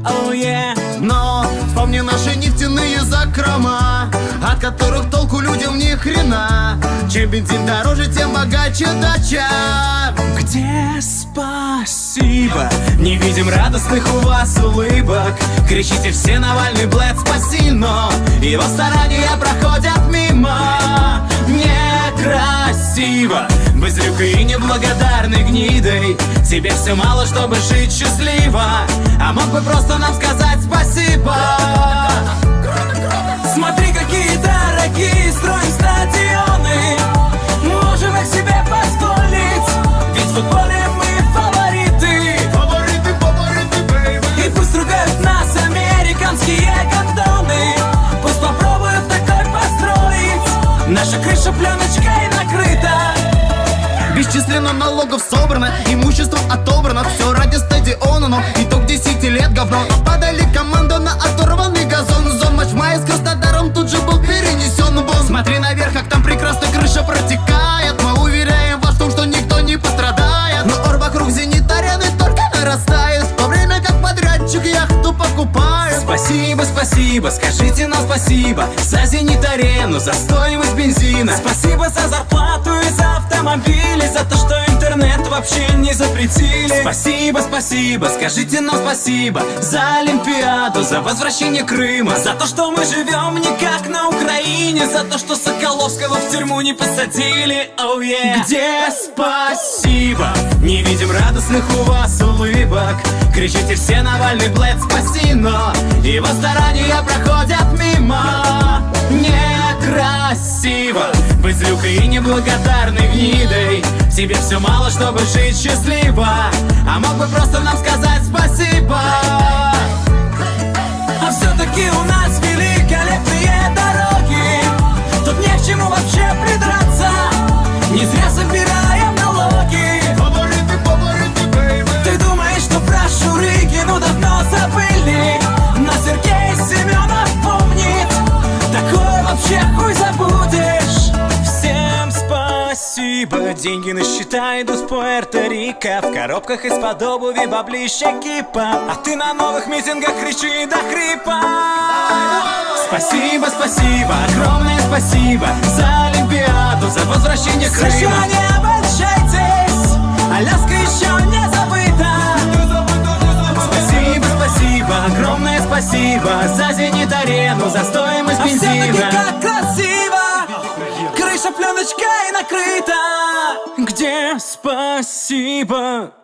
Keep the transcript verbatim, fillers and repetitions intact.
oh yeah. Но вспомни наши нефтяные закрома, от которых толку людям ни хрена. Чем бензин дороже, тем богаче дача. Где спасибо? Не видим радостных у вас улыбок. Кричите все: Навальный, блэд, спаси, но его старания проходят мимо. Некрасиво быть злюкой и неблагодарной гнидой. Тебе все мало, чтобы жить счастливо, а мог бы просто нам сказать спасибо. Смотри, какие дорогие строим стадионы, можем их себе позволить, ведь в футболе мы фавориты. Фавориты, фавориты, бэйби. И пусть ругают нас американские гондоны, пусть попробуют такой построить. Наша крыша пленочкой накрыта. Бесчисленно налогов собрано, имущество отобрано, все ради стадиона, но итог десяти лет говно. Подали команду на оторванный газон. Зон матч в мае с Краснодаром тут же был перенесен вон. Смотри наверх, как там прекрасно крыша протекает. Мы уверяем вас в том, что никто не пострадает, но ор вокруг Зенит-арены только нарастает, в то время как подрядчик яхту покупает. Спасибо, спасибо, скажите нам спасибо за Зенит-арену, за стоимость бензина. Спасибо за зарплату и за автомобили, за то, что интернет вообще не запретили. Спасибо, спасибо, скажите нам спасибо за Олимпиаду, за возвращение Крыма, за то, что мы живем не как на Украине, за то, что Соколовского в тюрьму не посадили. Oh yeah. Где спасибо? Не видим радостных у вас улыбок. Кричите все: Навальный, блэд, спаси, но его старания проходят мимо. Некрасиво быть злюкой и неблагодарной гнидой. Тебе все мало, чтобы жить счастливо, а мог бы просто нам сказать спасибо. А все-таки у нас великолепные дороги, тут не к чему вообще придраться. Не зря собираем налоги. Фавориты, фавориты, бэйби. Ты думаешь, что про Шурыгину давно забыли, но Сергей Семенов помнит. Такое вообще хуй забудешь. Всем спасибо. Деньги на счета идут с Пуэрто-Рико, в коробках из-под обуви баблища кипа, а ты на новых митингах кричи до хрипа. Спасибо, спасибо, огромное спасибо за Олимпиаду, за возвращение Крыма. США, не обольщайтесь, Аляска еще не забыта. Спасибо, спасибо, огромное спасибо за Зенит-арену, за стоимость а бензина. Все-таки как красиво, крыша пленочкой накрыта. Где спасибо?